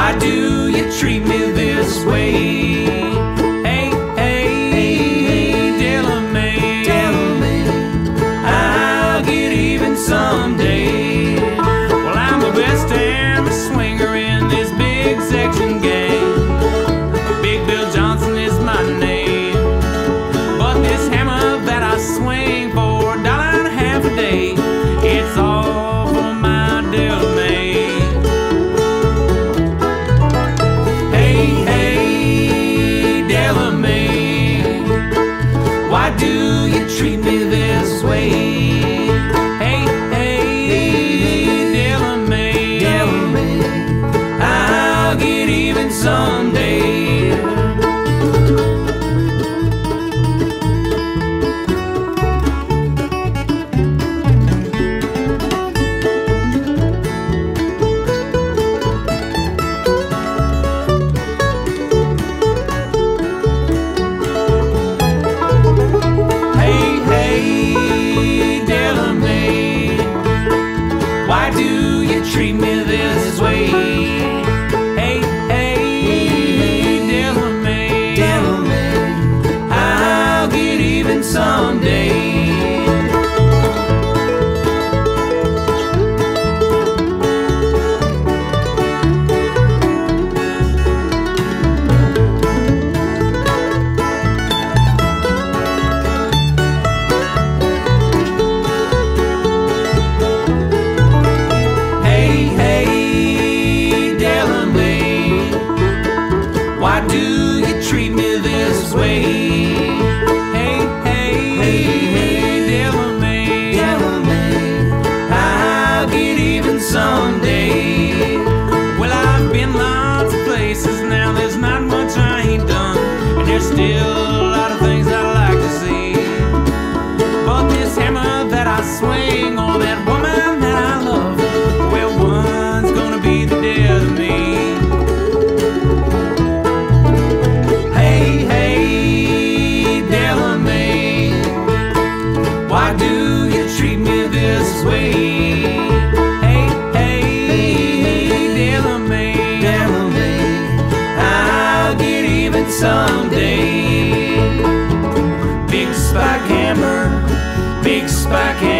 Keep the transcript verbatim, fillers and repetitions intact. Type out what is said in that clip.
Why do you treat me this way? Hey, hey, Delamain, I'll get even someday. Well, I'm the best hammer swinger in this big section gang. Big Bill Johnson is my name. But this hammer that I swing for a dollar and a half a day, it's all for my Delamain. Hey, hey, Delamain, why do you treat me this way? Hey, hey, Delamain, I'll get even someday. Why do you treat me this way? Hey, hey, Delamain, I'll get even someday. Why do you treat me this way? Hey, hey, Delamain, I'll get even someday. Well, I've been lots of places now, there's not much I ain't done, and there's still a lot of things I'd like to see. But this hammer that I swing, or that woman that I love, well, one's gonna be the death of me. Why do you treat me this way? Hey, hey, Delamain, I'll get even someday. Big spike hammer, big spike hammer.